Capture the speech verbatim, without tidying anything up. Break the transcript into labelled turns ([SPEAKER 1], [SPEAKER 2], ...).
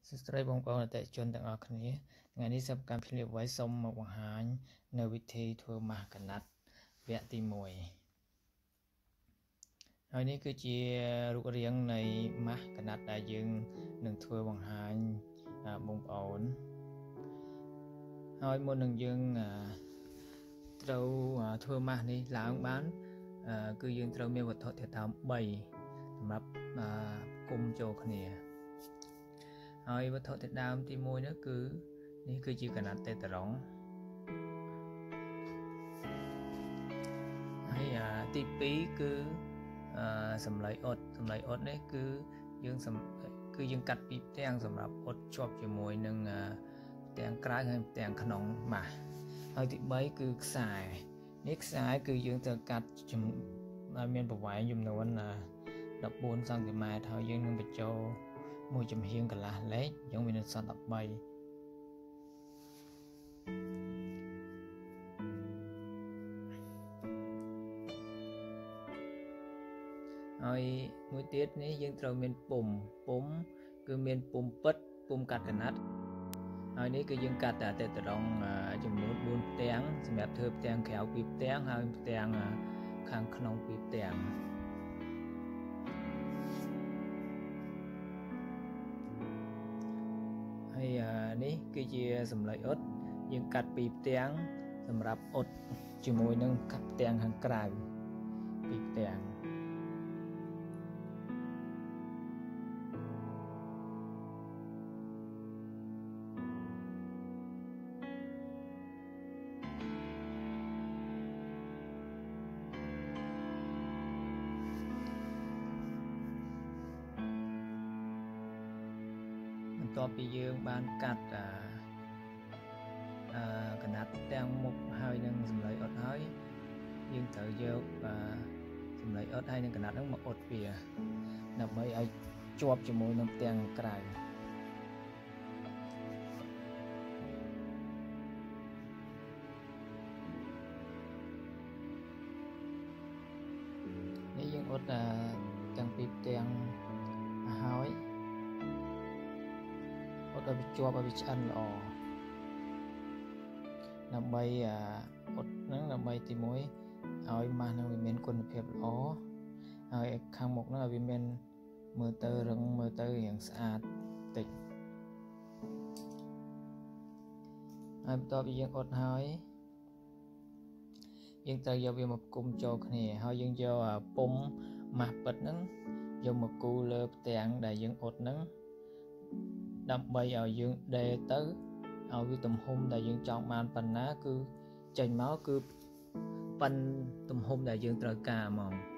[SPEAKER 1] សួស្តីបងប្អូនអតិថិជនទាំងអស់គ្នាថ្ងៃនេះសិបកម្មភ្លាវໄວសូមមកបង្ហាញនៅវិធីធ្វើម៉ាស់កណាត់វគ្គទីមួយហើយនេះគឺជារូបរាងនៃម៉ាស់កណាត់ដែលយើងនឹងធ្វើបង្ហាញបងប្អូនហើយមុននឹងយើងត្រូវធ្វើម៉ាស់នេះឡើងបានគឺយើងត្រូវមានវត្ថុធាតុដើមបីសម្រាប់គុំចូលគ្នាហើយវត្ថុធាតុដើមទីមួយនោះគឺនេះគឺជាកណាត់តេតារុងហើយទីពីរគឺសម្លេងអ៊ុតសម្លេងអ៊ុតនេះគឺយើងគឺយើងកាត់ពីផ្ទាំងសម្រាប់អ៊ុតជាប់ជាមួយនឹងផ្ទាំងក្រៅហើយផ្ទាំងក្នុងម៉ាស់ហើយទីបីគឺខ្សែនេះខ្សែគឺយើងត្រូវកាត់ឲ្យមានប្រវែងចំនួនដប់បួនសង់ទីម៉ែត្រហើយយើងនឹងបញ្ចូលមួយចំហៀងកន្លះលេខយើងមានសតដប់បីហើយមួយទៀតនេះយើងត្រូវមានពុំពុំគឺមានពុំពិតពុំកាត់កណាត់ហើយនេះគឺយើងកាត់តែតេតារុងចំនួនបួនផ្ទាំងសម្រាប់ធ្វើផ្ទាំងក្រៅពីរផ្ទាំងហើយផ្ទាំងខាងក្នុងពីរផ្ទាំងហើយនេះគឺជាសម្លេងអ៊ុតយើងកាត់ពីផ្ទាំងសម្រាប់អ៊ុតជាមួយនឹងកាត់ផ្ទាំងខាងក្រៅពីផ្ទាំងបន្ទាប់ពីយើងបានកាត់កណាត់ទាំងមុខហើយនឹងសម្លេងអ៊ុតហើយយើងត្រូវយកសម្លេងអ៊ុតហើយនឹងកណាត់ហ្នឹងមកអ៊ុតវាដើម្បីឲ្យជាប់ជាមួយនឹងផ្ទាំងក្រៅនេះយើងអ៊ុតទាំងពីរផ្ទាំងហើយអ៊ុតឲ្យវាជាប់ឲ្យវាឆ្អិនល្អដើម្បីអ៊ុតហ្នឹងដើម្បីទីមួយឲ្យម៉ាស់ហ្នឹងវាមានគុណភាពល្អហើយខាងមុខហ្នឹងឲ្យវាមានមើលទៅរឹងមើលទៅរាងស្អាតតិចហើយបន្ទាប់ពីយើងអ៊ុតហើយយើងត្រូវយកវាមកផ្គុំចូលគ្នាហើយយើងយកពុំម៉ាស់ពិតហ្នឹងយកមកគូរលើផ្ទាំងដែលយើងអ៊ុតហ្នឹងដើម្បីឲ្យយើងដេរទៅឲ្យវាទំហំដែលយើងចង់បានប៉ុណ្ណាគឺចេញមកគឺប៉ិនទំហំដែលយើងត្រូវការហ្មង